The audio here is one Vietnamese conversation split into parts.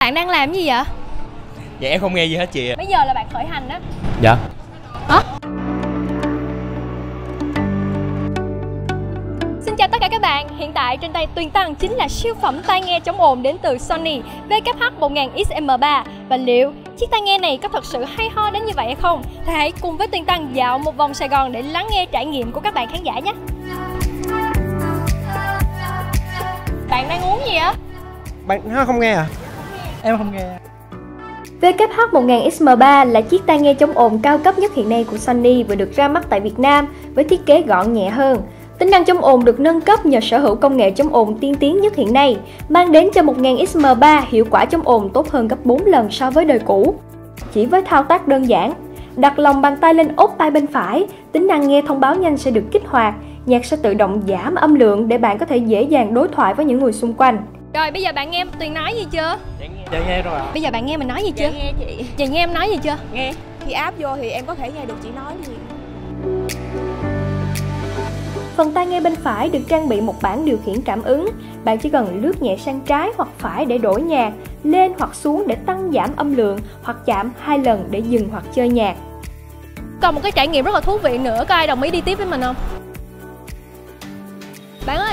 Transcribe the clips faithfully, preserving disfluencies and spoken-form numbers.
bạn đang làm gì vậy? Dạ em không nghe gì hết chị ạ. Bây giờ là bạn khởi hành á. Dạ. Hả? Xin chào tất cả các bạn, hiện tại trên tay Tuyền Tăng chính là siêu phẩm tai nghe chống ồn đến từ Sony V K H một nghìn X M ba. Và liệu chiếc tai nghe này có thật sự hay ho đến như vậy hay không? Thì hãy cùng với Tuyền Tăng dạo một vòng Sài Gòn để lắng nghe trải nghiệm của các bạn khán giả nhé. Bạn đang uống gì á? Bạn không nghe à? Em không nghe. V K H một nghìn X M ba là chiếc tai nghe chống ồn cao cấp nhất hiện nay của Sony và được ra mắt tại Việt Nam với thiết kế gọn nhẹ hơn. Tính năng chống ồn được nâng cấp nhờ sở hữu công nghệ chống ồn tiên tiến nhất hiện nay, mang đến cho một nghìn X M ba hiệu quả chống ồn tốt hơn gấp bốn lần so với đời cũ. Chỉ với thao tác đơn giản, đặt lòng bàn tay lên ốp tai bên phải, tính năng nghe thông báo nhanh sẽ được kích hoạt, nhạc sẽ tự động giảm âm lượng để bạn có thể dễ dàng đối thoại với những người xung quanh. Rồi bây giờ bạn nghe Tuyền nói gì chưa? Dạ nghe, dạ nghe rồi ạ. Bây giờ bạn nghe mình nói gì chưa? Dạ nghe chị. Chị nghe em nói gì chưa? Nghe. Khi áp vô thì em có thể nghe được chị nói gì. Phần tai nghe bên phải được trang bị một bảng điều khiển cảm ứng. Bạn chỉ cần lướt nhẹ sang trái hoặc phải để đổi nhạc, lên hoặc xuống để tăng giảm âm lượng, hoặc chạm hai lần để dừng hoặc chơi nhạc. Còn một cái trải nghiệm rất là thú vị nữa, có ai đồng ý đi tiếp với mình không? Bạn ơi!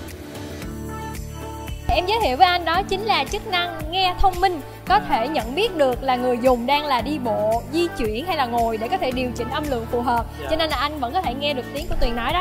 Em giới thiệu với anh đó chính là chức năng nghe thông minh, có thể nhận biết được là người dùng đang là đi bộ, di chuyển hay là ngồi để có thể điều chỉnh âm lượng phù hợp. Yeah. Cho nên là anh vẫn có thể nghe được tiếng của Tuyền nói đó.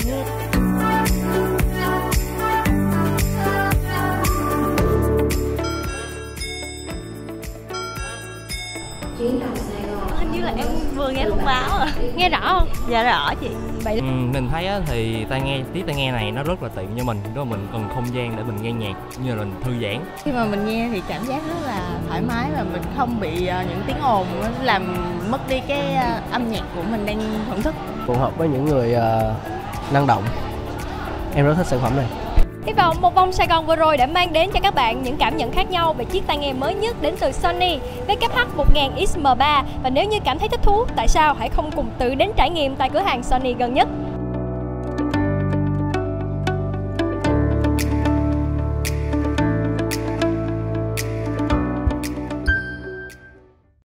Chuyến tàu Sài Gòn. Hình như là em vừa nghe thông báo à. Nghe rõ không? Dạ rõ chị. Vậy ừ, mình thấy á, thì tai nghe tiếng tai nghe này nó rất là tiện cho mình, đó mình cần không gian để mình nghe nhạc cũng như là mình thư giãn. Khi mà mình nghe thì cảm giác rất là thoải mái và mình không bị uh, những tiếng ồn làm mất đi cái uh, âm nhạc của mình đang thưởng thức. Phù hợp với những người uh, năng động. Em rất thích sản phẩm này. Hy vọng một vòng Sài Gòn vừa rồi đã mang đến cho các bạn những cảm nhận khác nhau về chiếc tai nghe mới nhất đến từ Sony V K H một nghìn X M ba. Và nếu như cảm thấy thích thú, tại sao hãy không cùng tự đến trải nghiệm tại cửa hàng Sony gần nhất.